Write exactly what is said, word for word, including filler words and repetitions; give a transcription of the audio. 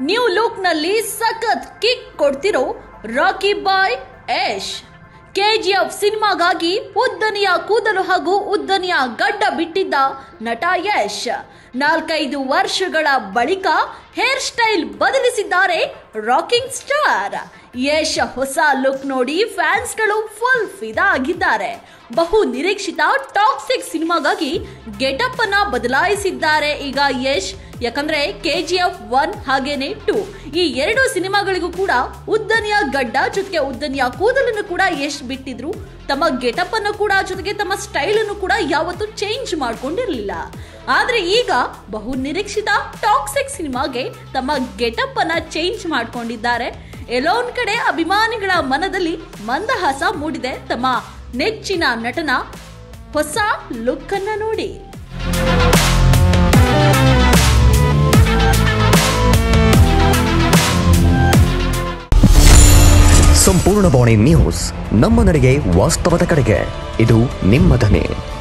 New look ನಲ್ಲಿ ಸಖತ್ kick ಕೊಡ್ತಿರೋ ರಾಕಿ ಬಾಯ್ ಯಶ್ ಕೆಜಿಎಫ್ ಸಿನಿಮಾಗಾಗಿ ಉದ್ದನೆಯ ಕೂದಲು ಹಾಗೂ ಉದ್ದನೆಯ ಗಡ್ಡ ಬಿಟ್ಟಿದ್ದ ನಟ ಯಶ್ ನಾಲ್ಕೈದು ವರ್ಷಗಳ ಬಳಿಕ ಹೇರ್ ಸ್ಟೈಲ್ ಬದಲಿಸಿದ್ದಾರೆ ರಾಕಿಂಗ್ ಸ್ಟಾರ್. ಯಶ್ ಹೊಸ ಲುಕ್ ನೋಡಿ ಫ್ಯಾನ್ಸ್ಗಳು ಫುಲ್ ಫಿದಾ ಆಗಿದ್ದಾರೆ. ಬಹು ನಿರೀಕ್ಷಿತ ಟಾಕ್ಸಿಕ್ ಸಿನಿಮಾಗಾಗಿ ಗೆಟಪ್ ಅನ್ನ ಬದಲಾಯಿಸಿದ್ದಾರೆ ಈಗ ಯಶ್. ಯಾಕಂದ್ರೆ ಕೆಜಿಎಫ್ ಒನ್ ಹಾಗೇನೆ ಟೂ ಈ ಎರಡು ಸಿನಿಮಾಗಳಿಗೂ ಕೂಡ ಉದ್ದನೆಯ ಗಡ್ಡ ಜೊತೆಗೆ ಉದ್ದನೆಯ ಕೂದಲನ್ನು ಕೂಡ ಯಶ್ ಬಿಟ್ಟಿದ್ರು. ತಮ್ಮ ಗೆಟಪ್ ಅನ್ನು ಕೂಡ ಜೊತೆಗೆ ತಮ್ಮ ಸ್ಟೈಲ್ ಅನ್ನು ಕೂಡ ಯಾವತ್ತೂ ಚೇಂಜ್ ಮಾಡ್ಕೊಂಡಿರಲಿಲ್ಲ. ಆದ್ರೆ ಈಗ ಬಹು ನಿರೀಕ್ಷಿತ ಟಾಕ್ಸಿಕ್ ಸಿನಿಮಾಗೆ ತಮ್ಮ ಗೆಟಪ್ ಅನ್ನ ಚೇಂಜ್ ಮಾಡ್ಕೊಂಡಿದ್ದಾರೆ. ಎಲ್ಲೋ ಒಂದ್ ಕಡೆ ಅಭಿಮಾನಿಗಳ ಮನದಲ್ಲಿ ಮಂದಹಾಸ ಮೂಡಿದೆ ತಮ್ಮ ನೆಚ್ಚಿನ ನಟನ ಹೊಸ ಲುಕ್ ಅನ್ನ ನೋಡಿ. ಸಂಪೂರ್ಣ ಬಾಣಿ ನ್ಯೂಸ್, ನಮ್ಮ ನಡೆಗೆ ವಾಸ್ತವದ ಕಡೆಗೆ. ಇದು ನಿಮ್ಮ ಧ್ವನಿ.